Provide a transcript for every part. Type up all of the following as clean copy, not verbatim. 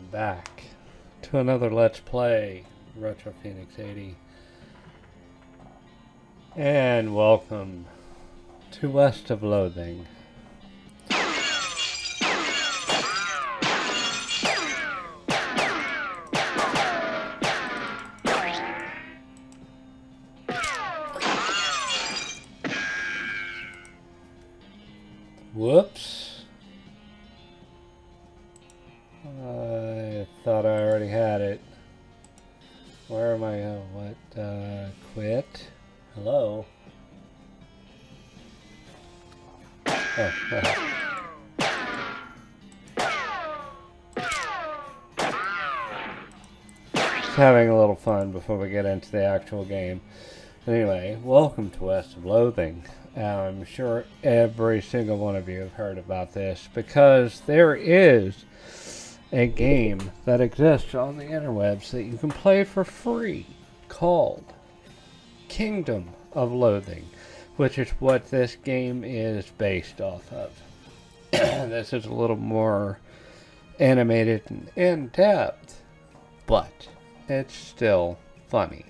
back to another Let's Play Retro Phoenix 80. And welcome to West of Loathing. Whoops. I thought I already had it. Where am I? What? Quit? Hello? Oh. Just having a little fun before we get into the actual game. Anyway, welcome to West of Loathing. I'm sure every single one of you have heard about this because there is a game that exists on the interwebs that you can play for free called Kingdom of Loathing, which is what this game is based off of. This is a little more animated and in-depth, but it's still funny.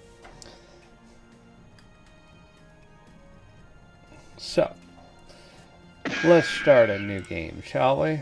So, let's start a new game, shall we?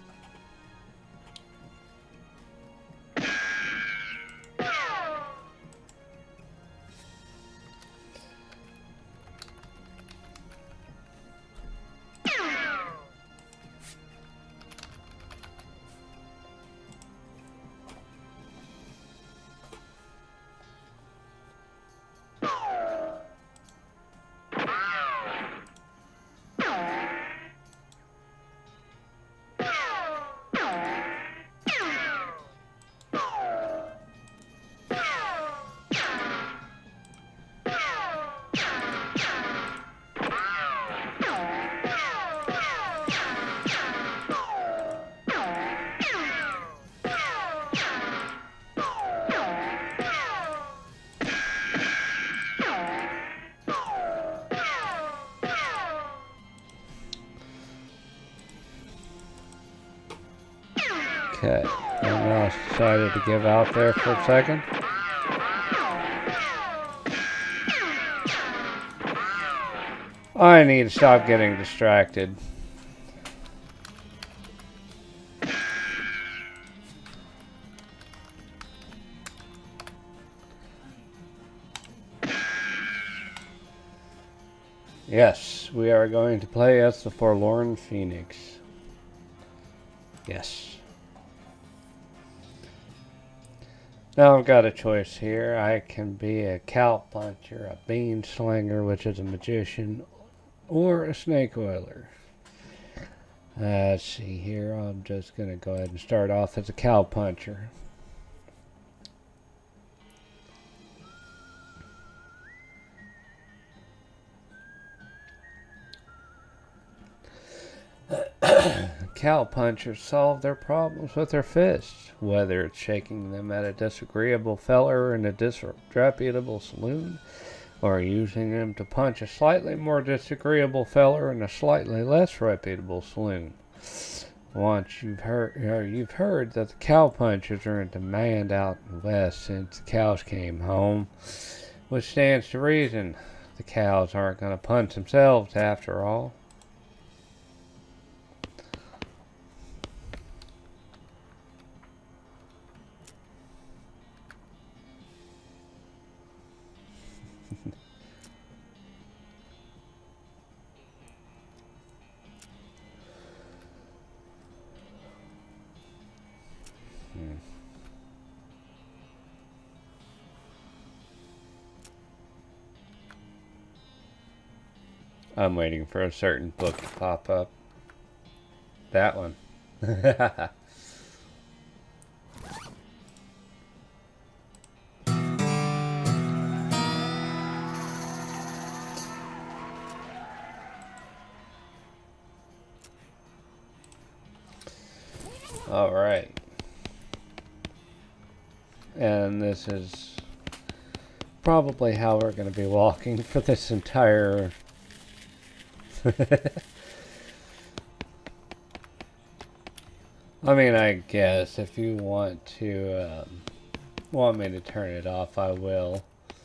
Okay, and now I decided to give out there for a second. I need to stop getting distracted. Yes, we are going to play as the Forlorn Phoenix. Yes. Now I've got a choice here. I can be a cow puncher, a bean slinger, which is a magician, or a snake oiler. Let's see here. I'm just going to go ahead and start off as a cow puncher. Cow punchers solve their problems with their fists, whether it's shaking them at a disagreeable feller in a disreputable saloon, or using them to punch a slightly more disagreeable feller in a slightly less reputable saloon. Once you've heard that the cow punchers are in demand out in the West since the cows came home, which stands to reason. The cows aren't going to punch themselves after all. I'm waiting for a certain book to pop up. That one. All right. And this is probably how we're going to be walking for this entire I mean, I guess if you want me to turn it off, I will.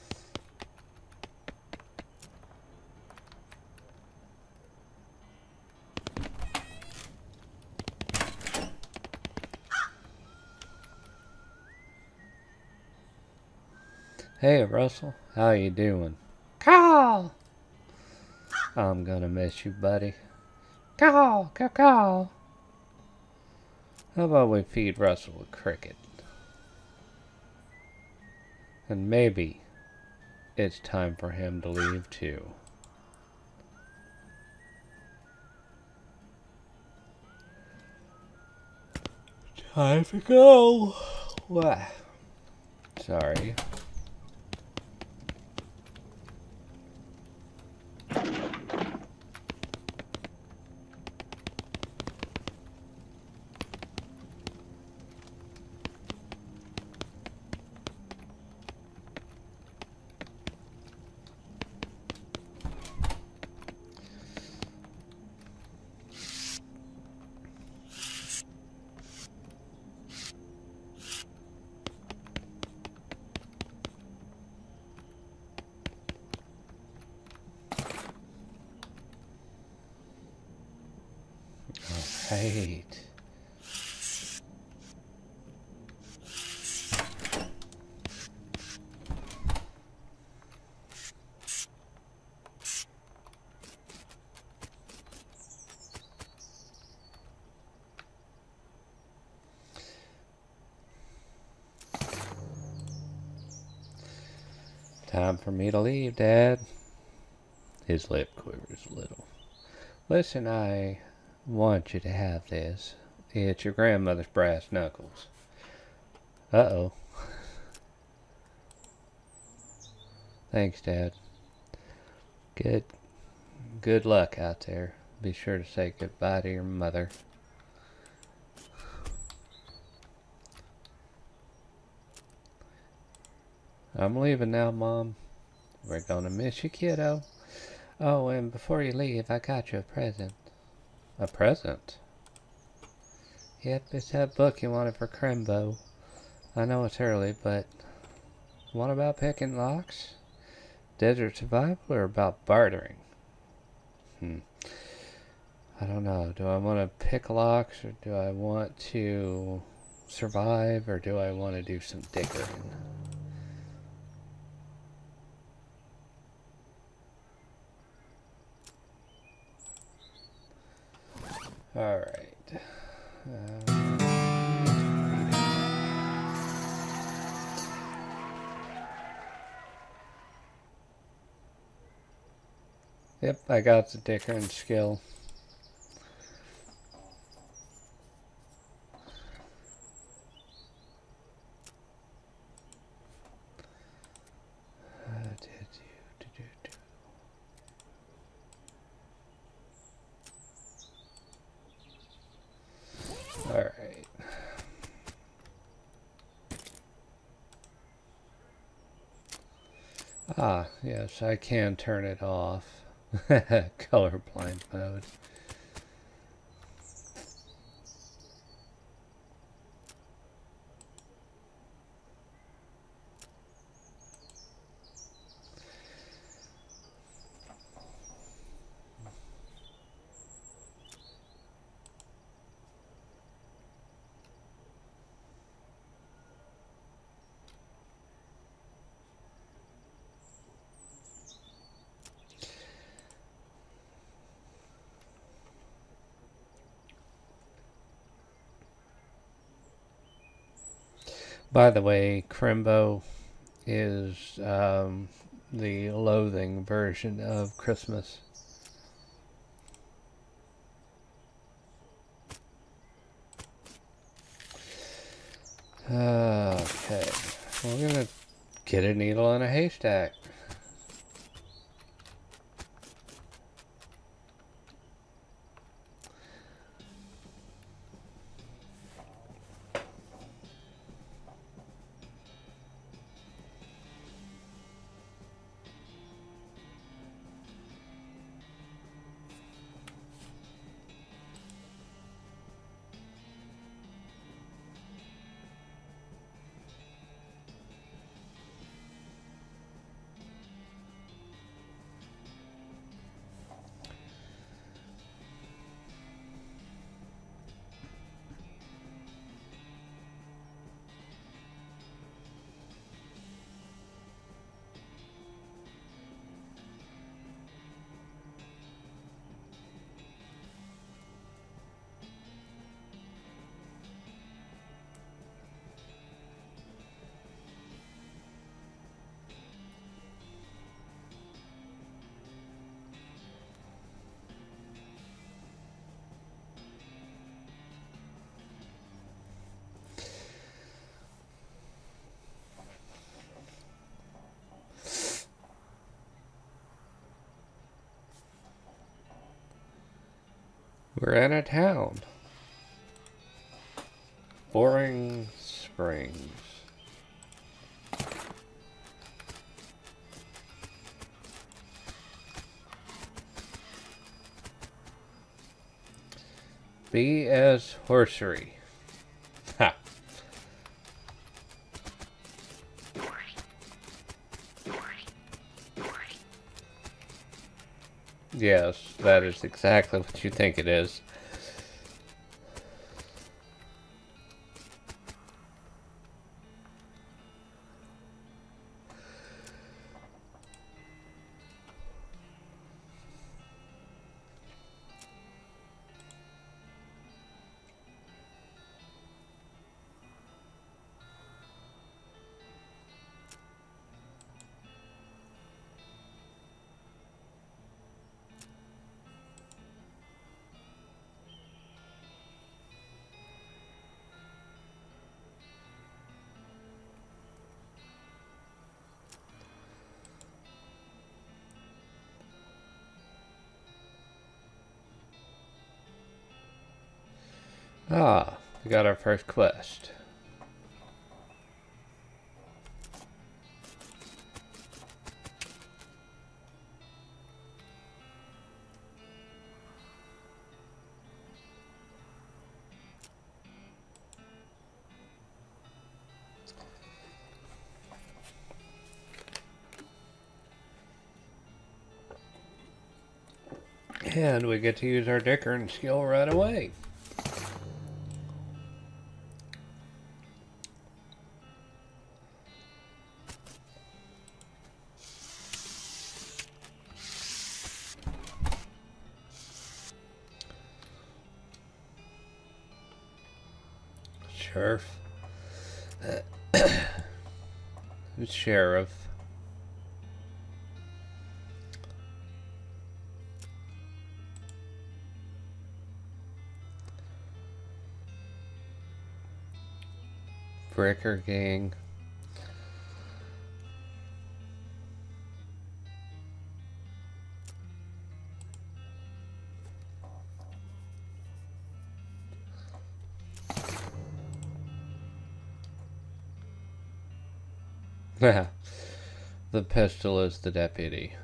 Hey, Russell, how you doing? Call! I'm gonna miss you, buddy. Call, call, call. How about we feed Russell a cricket? And maybe it's time for him to leave too. Time to go. What? Sorry. Right. Time for me to leave, Dad. His lip quivers a little. Listen, I want you to have this. It's your grandmother's brass knuckles. Uh-oh. Thanks, Dad. Good luck out there. Be sure to say goodbye to your mother. I'm leaving now, Mom. We're gonna miss you, kiddo. Oh, and before you leave, I got you a present. A present? Yep, it's that book you wanted for Crembo. I know it's early, but what about picking locks? Desert survival or about bartering? I don't know. Do I want to pick locks or do I want to survive or do I want to do some digging? Alright. Yep, I got the dickering skill. Alright. Ah, yes, I can turn it off. Colorblind mode. By the way, Crimbo is the loathing version of Christmas. Okay, we're gonna get a needle in a haystack. We're in a town. Boring Springs. B.S. Horsery. Ha. Yes, that is exactly what you think it is. Ah, we got our first quest. And we get to use our Dickern skill right away. Sheriff. Who's sheriff? Bricker gang. The pistol is the deputy.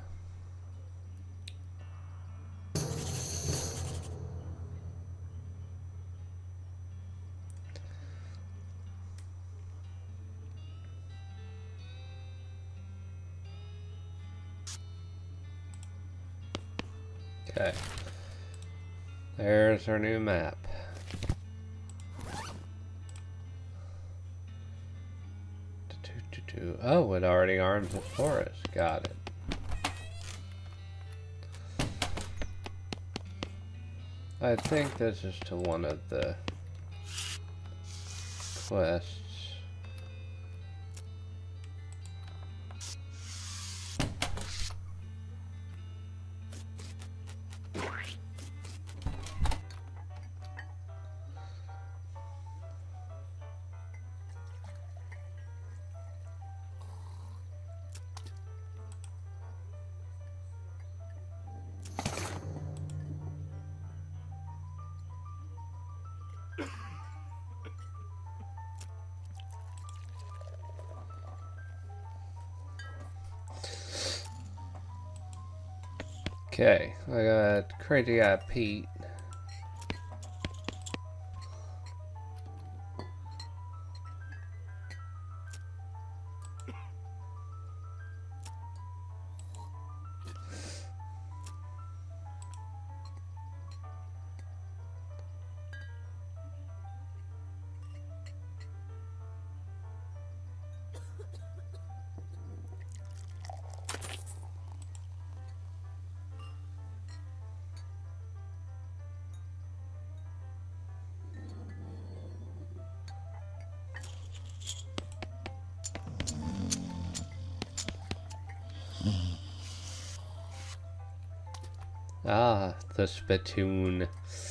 Okay. There's our new map. Oh, it already arms the forest. Got it. I think this is to one of the quests. Okay, I got Crazy Guy Pete. Ah, the spittoon.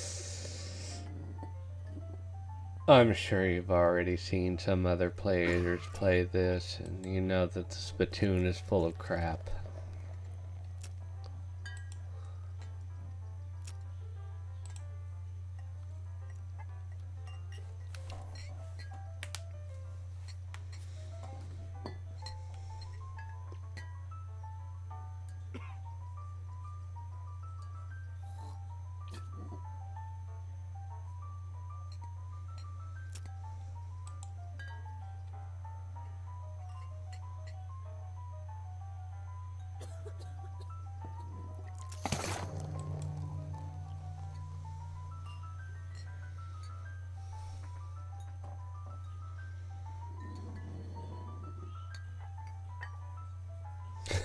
I'm sure you've already seen some other players play this, and you know that the spittoon is full of crap.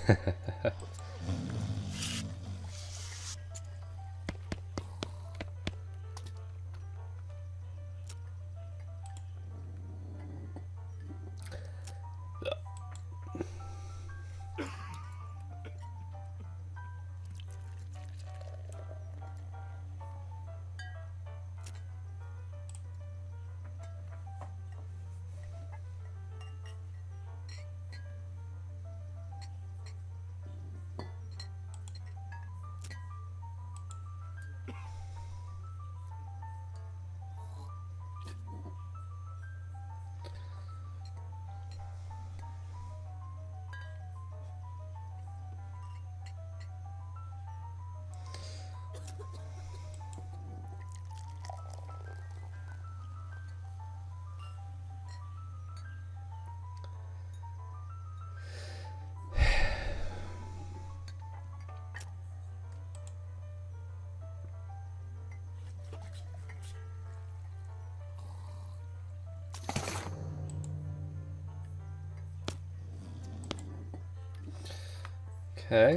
Okay.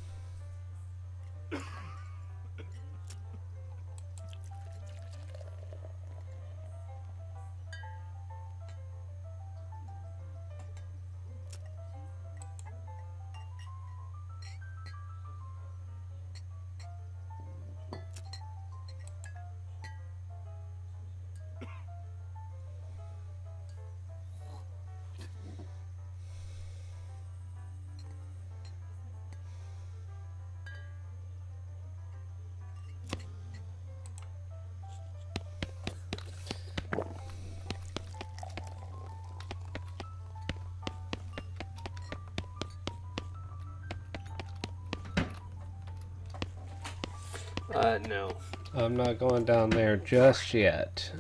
No. I'm not going down there just yet.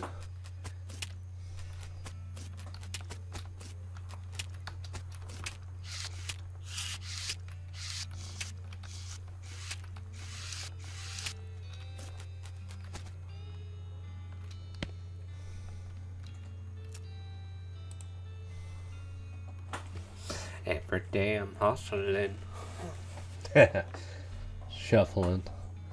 Every day I'm hustling. Shuffling.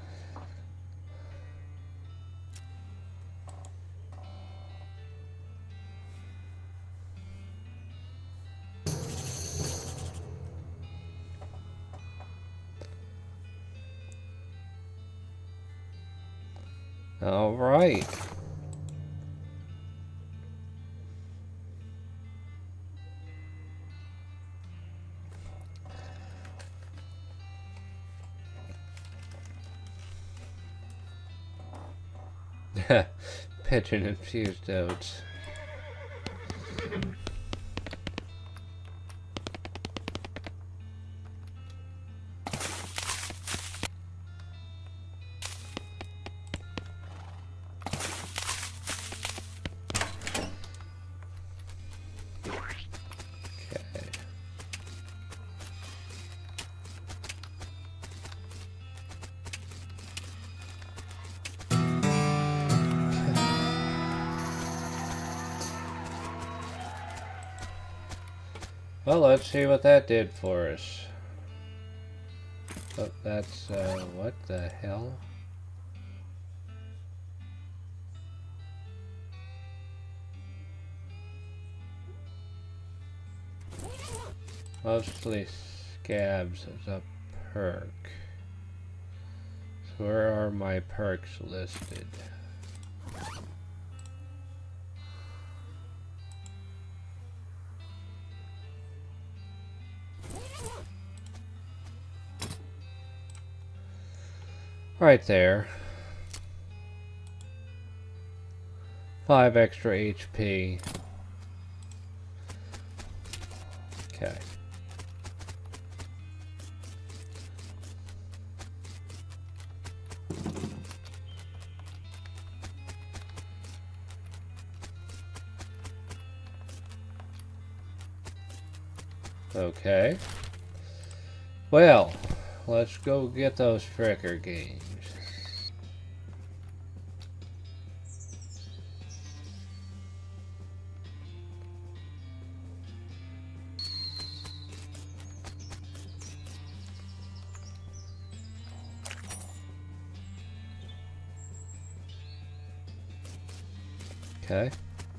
All right. Pigeon infused oats. Okay. Well, let's see what that did for us. Oh, that's, what the hell? Mostly scabs as a perk. So where are my perks listed? Right there. 5 extra HP. Okay. Okay. Well, let's go get those fricker games. Okay.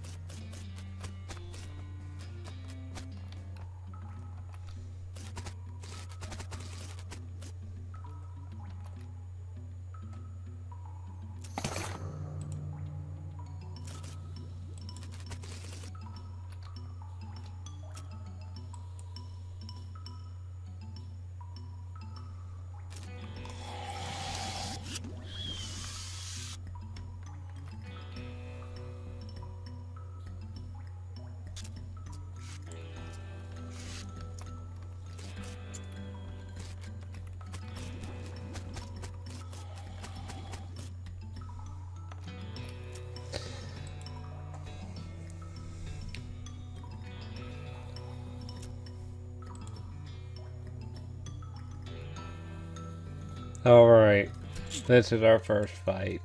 Alright, this is our first fight.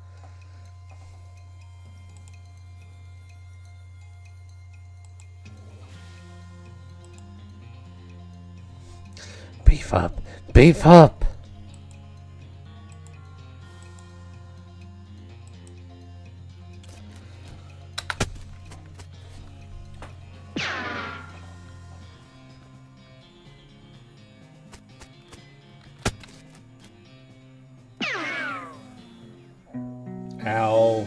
Beef up! Beef up! Ow.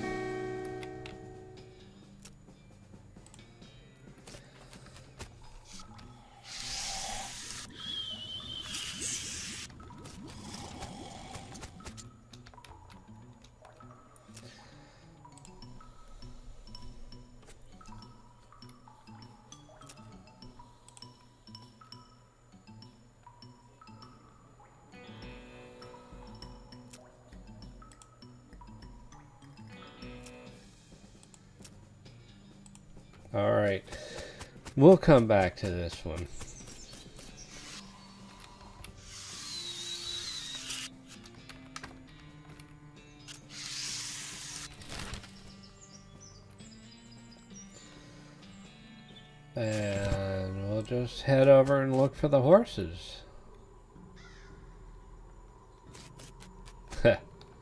Alright, we'll come back to this one. And we'll just head over and look for the horses. Heh.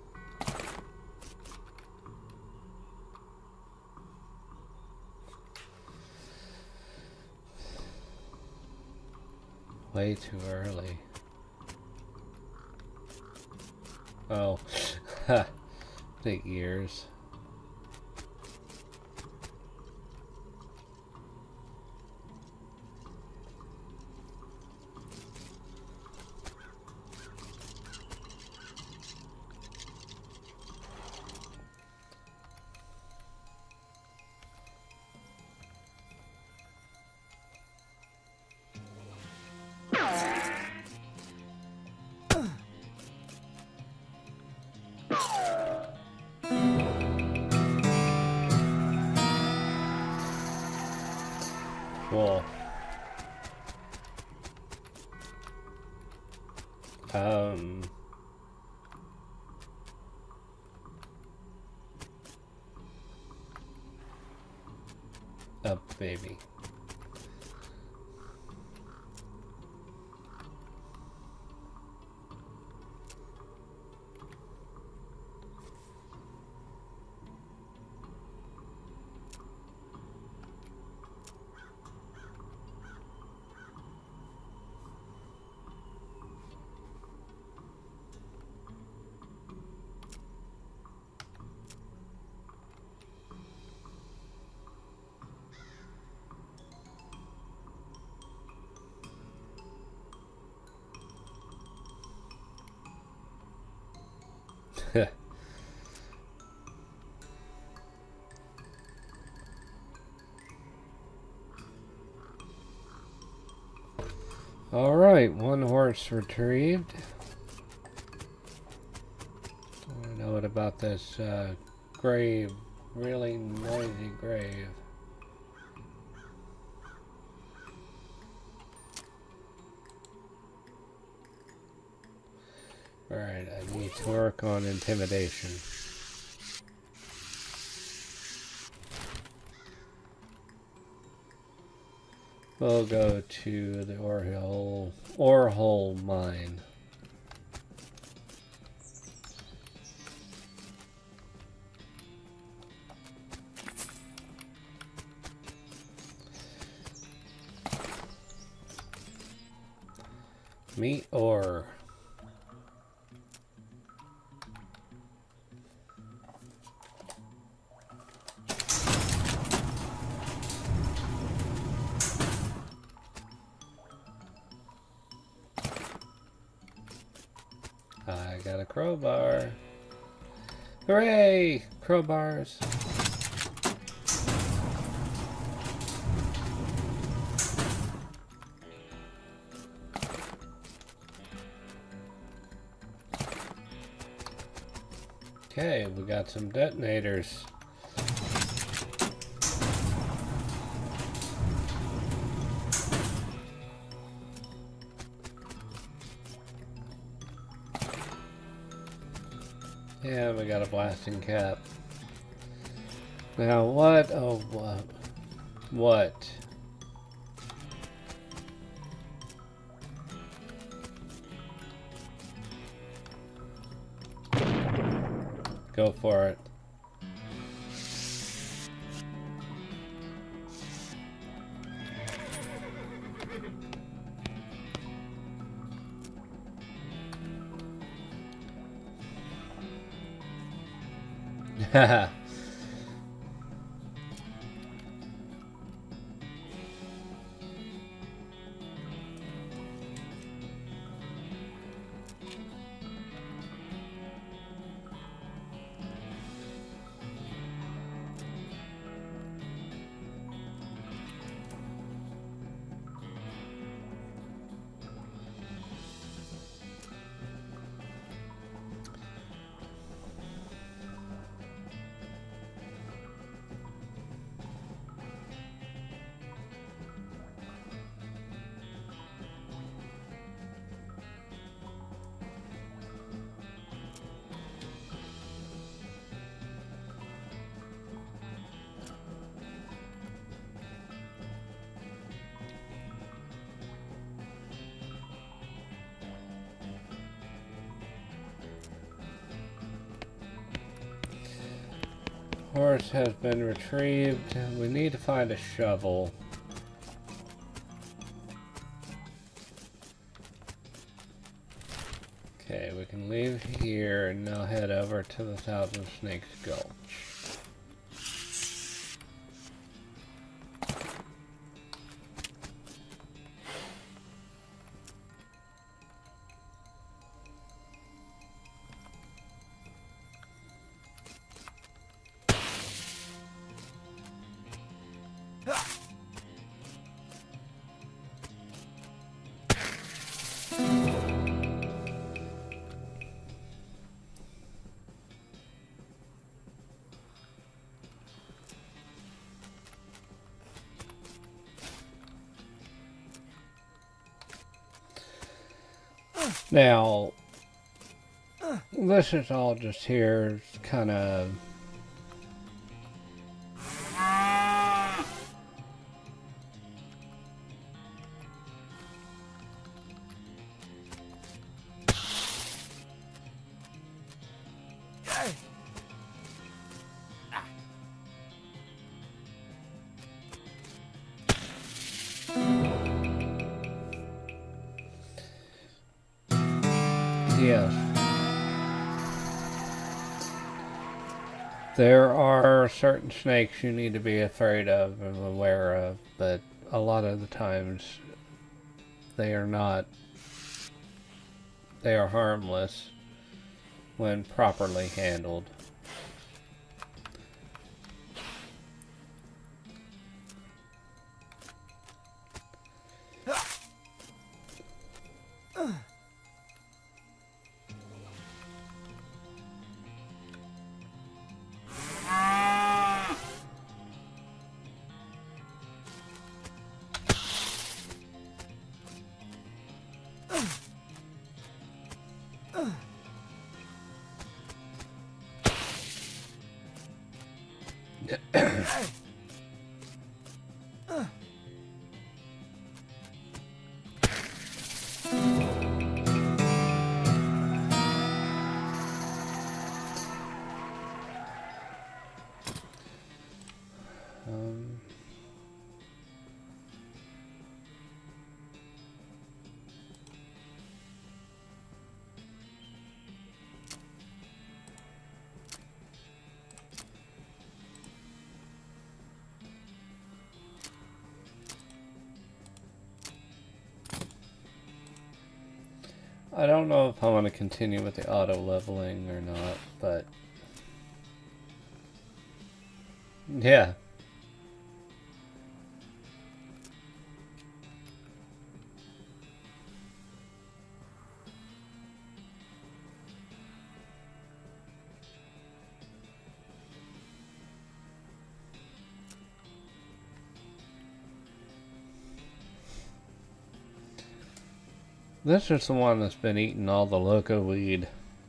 Way too early. Oh, ha, big ears. Cool. Up, baby. Alright, one horse retrieved. I want to know what about this grave, really noisy grave. Alright, I need to work on intimidation. We'll go to the ore hole mine. Meat or... I got a crowbar. Hooray! Crowbars. Okay, we got some detonators. Yeah, we got a blasting cap. Now what? Oh, what? What? Go for it. Haha. Horse has been retrieved. We need to find a shovel. Okay, we can leave here and now head over to the Thousand Snakes Gulch. Now, this is all just here, kind of... Yes. There are certain snakes you need to be afraid of and aware of, but a lot of the times they are not. They are harmless when properly handled. I don't know if I want to continue with the auto leveling or not, but yeah. This is the one that's been eating all the loco weed.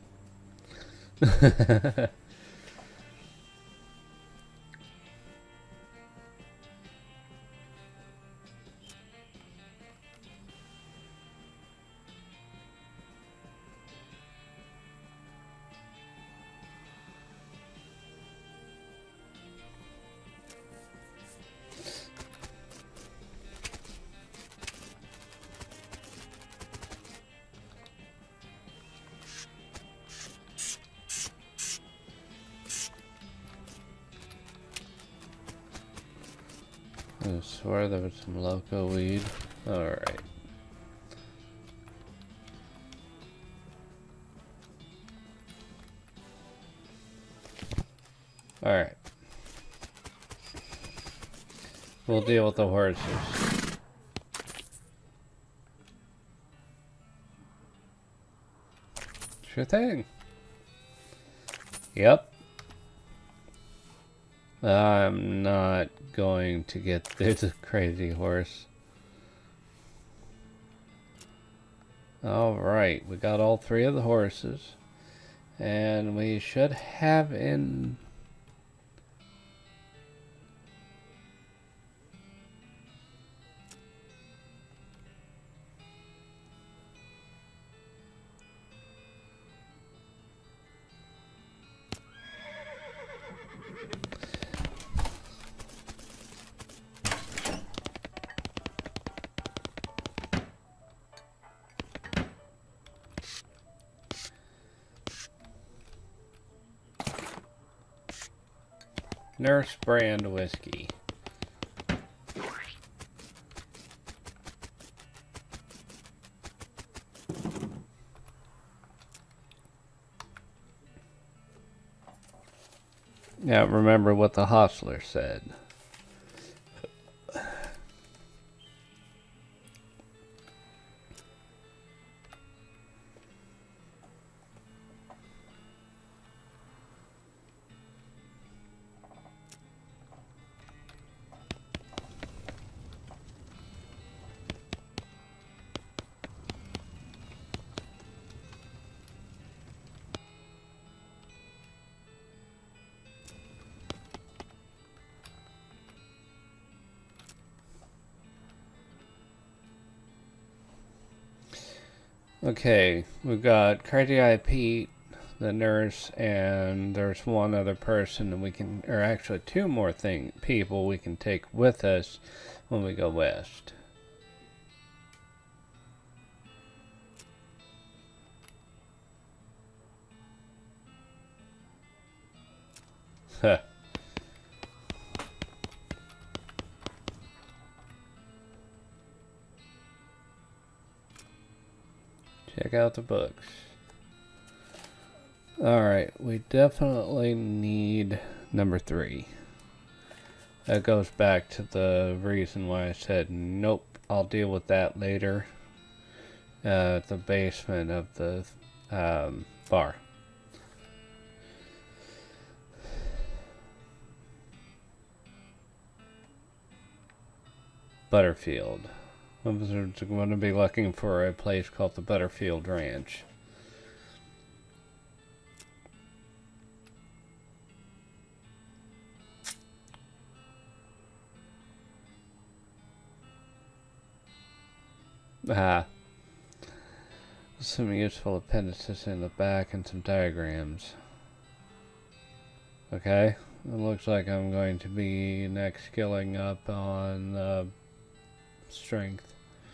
I swear there was some loco weed. Alright. Alright. We'll deal with the horses. Sure thing. Yep. I'm not going to get this crazy horse. Alright, we got all three of the horses. And we should have in... Nurse brand whiskey. Now remember what the hostler said. Okay, we've got Crazy Eye Pete, the nurse, and there's one other person that we can, or actually two more people we can take with us when we go west. Huh. Check out the books. Alright, we definitely need number 3. That goes back to the reason why I said, nope, I'll deal with that later. At the basement of the bar. Butterfield. I'm going to be looking for a place called the Butterfield Ranch. Some useful appendices in the back and some diagrams. Okay, it looks like I'm going to be next skilling up on strength.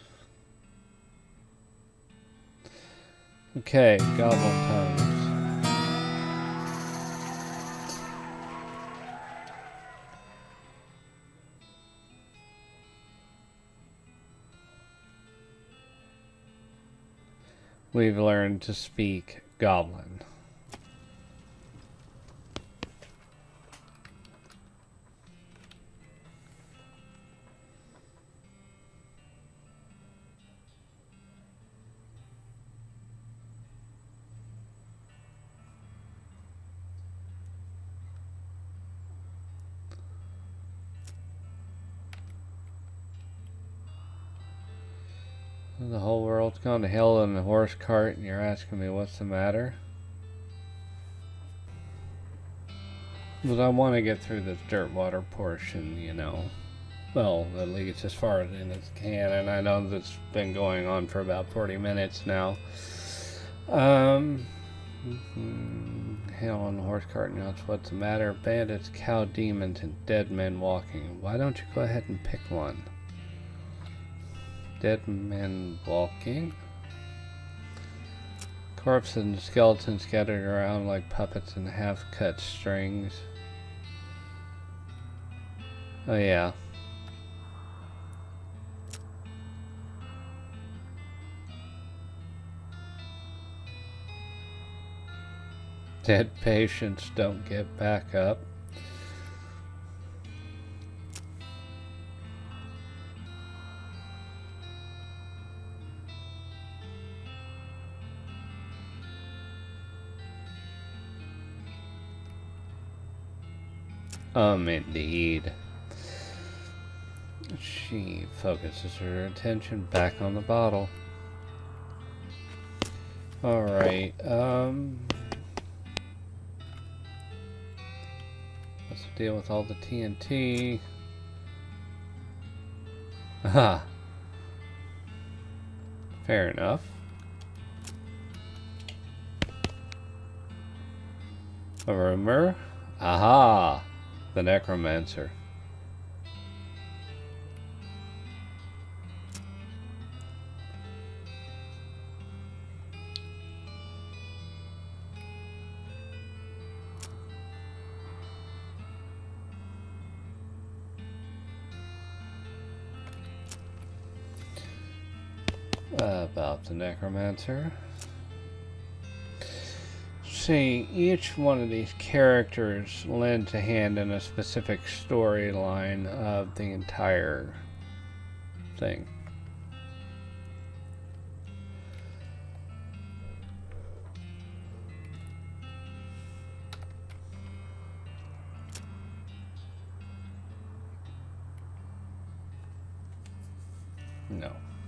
Okay, goblin tongues. we've learned to speak Goblin. The whole world's gone to hell in a horse cart, and you're asking me what's the matter? But I want to get through this dirt water portion, you know. Well, at least as far as it can, and I know that's been going on for about 40 minutes now. Hell on the horse cart, now it's what's the matter? Bandits, cow demons, and dead men walking. Why don't you go ahead and pick one? Dead men walking. Corpses and skeletons scattered around like puppets and half-cut strings. Oh yeah. Dead patients don't get back up. Indeed. She focuses her attention back on the bottle. Alright, what's the deal with all the TNT? Aha! Fair enough. A rumor? Aha! The necromancer. About the necromancer. See, each one of these characters lends a hand in a specific storyline of the entire thing. No.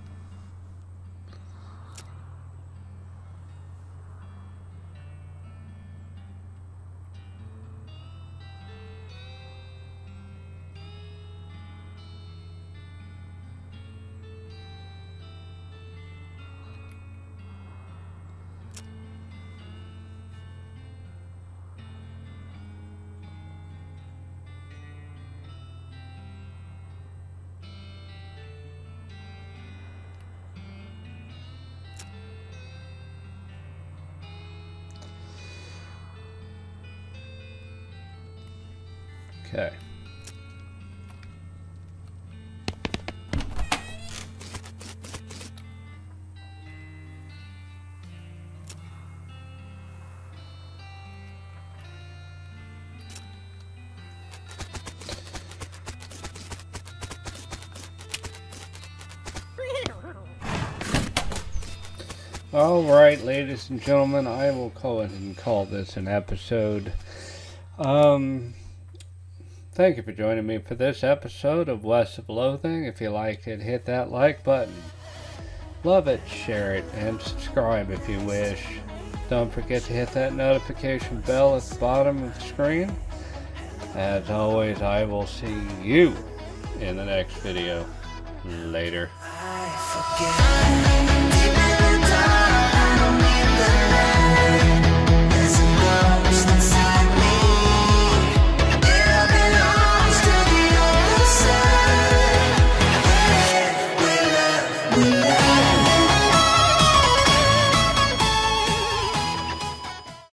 Okay. Alright, ladies and gentlemen, I will go ahead and call this an episode. Thank you for joining me for this episode of West of Loathing. If you liked it, hit that like button. Love it, share it, and subscribe if you wish. Don't forget to hit that notification bell at the bottom of the screen. As always, I will see you in the next video. Later.